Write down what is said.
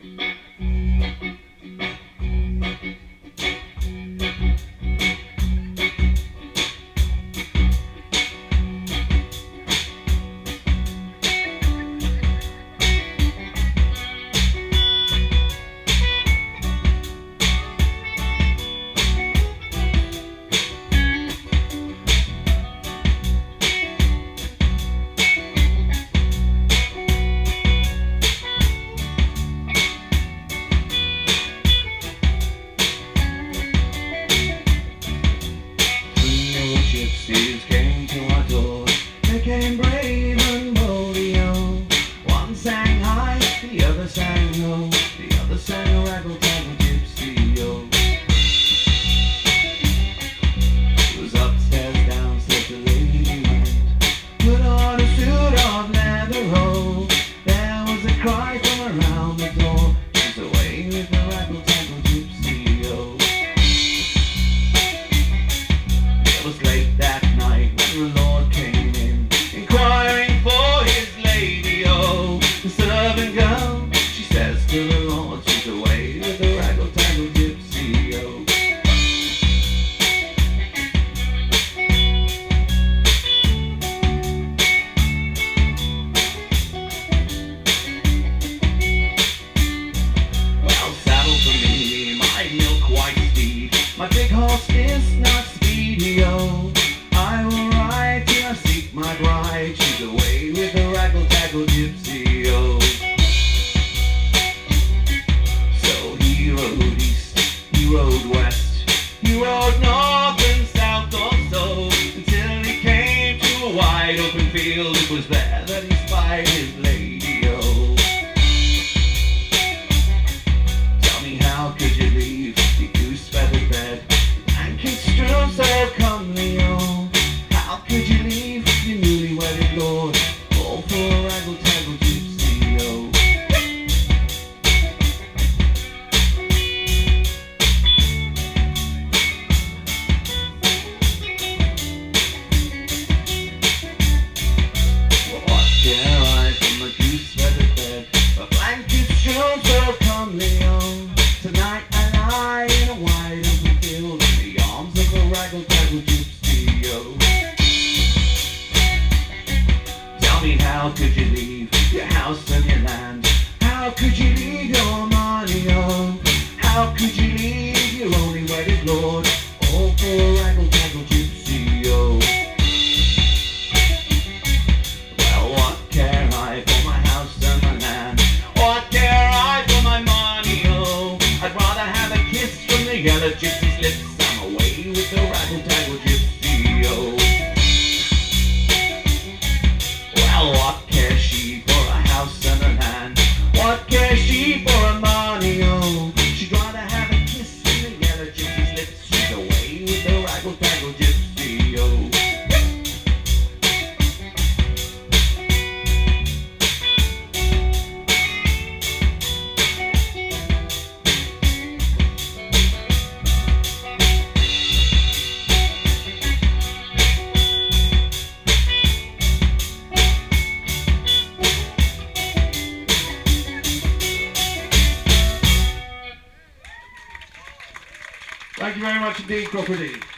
Gypsies came to our door. They came brave and bold, one sang high, the other sang low. The other sang a raggle, taggle, gypsy, yo. It was upstairs, downstairs, the lady went. Put on a suit of leather, oh. There was a cry from around the door. She's away with the raggle, taggle, gypsy, yo. It was late that night when the Lord came in, inquiring for his lady, oh. The servant girl, she says to the Lord, she's away with the raggle, taggle, gypsy, yo. Well, saddle for me, my milk-white steed. My big horse is not speedy, oh. I will ride till I seek my bride. She's away with the raggle, taggle, gypsy, oh. So he rode east, he rode west, he rode north and south also, until he came to a wide open field. It was there that he spied his lady, oh. Tell me, how could you leave the goose-feathered bed and kiss strewn so comely, oh? How could you leave your newly wedded lord, all for a raggle, taggle, gypsy, oh? Well, what care I from a goose-feathered bed, a blanket strewn so comely, oh? Tonight I lie in a wide open field, in the arms of a raggle, taggle, gypsy, yo. Tell me, how could you leave your house and your land? How could you leave your money, oh? How could you leave your only wedded lord, all for a raggle, taggle, gypsy, yo? Well, what care I for my house and my land? What care I for my money, oh? I'd rather have a kiss from the yellow gypsy's lips. I'm away with the raggle, taggle, gypsy, yo. Well, what cares she for a house and a land? What cares she for a money, oh? She'd rather have a kiss from the yellow gypsy's lips. She's away with the raggle, taggle, gypsy, yo. Thank you very much indeed, Crocodile.